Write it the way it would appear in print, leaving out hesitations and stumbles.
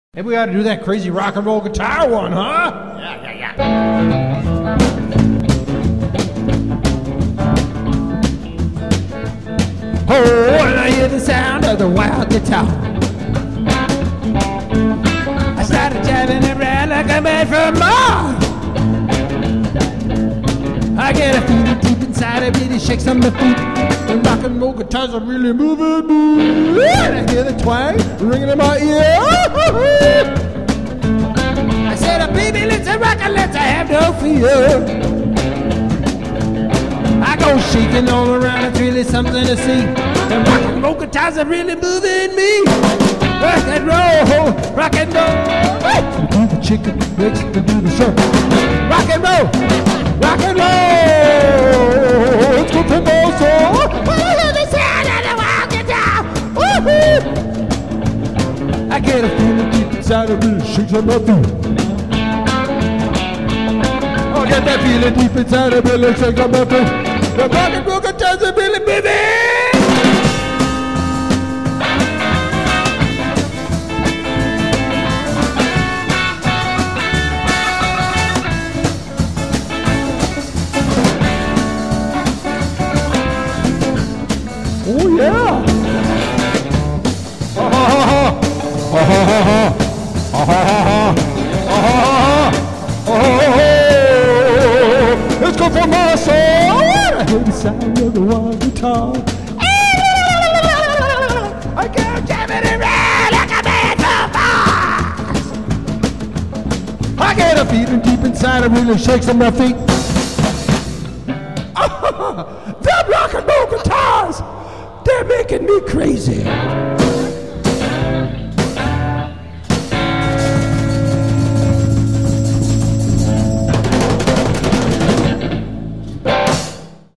Maybe we ought to do that crazy rock and roll guitar one, huh? Yeah. Oh, and I hear the sound of the wild guitar. I started jamming around like a man from Mars. I get a feeling deep inside of me that shakes on my feet. The rock and roll guitars are really moving me. And I hear the twang ringing in my ear. I said, baby, let's rock and let's have no fear. I go shaking all around, it's really something to see. The rock and roll guitars are really moving me. Rock and roll, rock and roll. Hey! Do the chicken legs, do the circle. Rock and roll, rock and roll. It's good for my soul. I hear the sound of the wild guitar. Woo-hoo! I get a feeling deep inside of me, shakes on my feet. I get that feeling deep inside of me, shakes on my feet. The rock and roll guitars are really moving. Oh yeah! It's good for my soul. I hear the sound of the wild guitar. I can't jam it around like a man from Mars. I get a feeling deep inside, it really shakes on my feet. Them rock and roll guitars, they're making me crazy.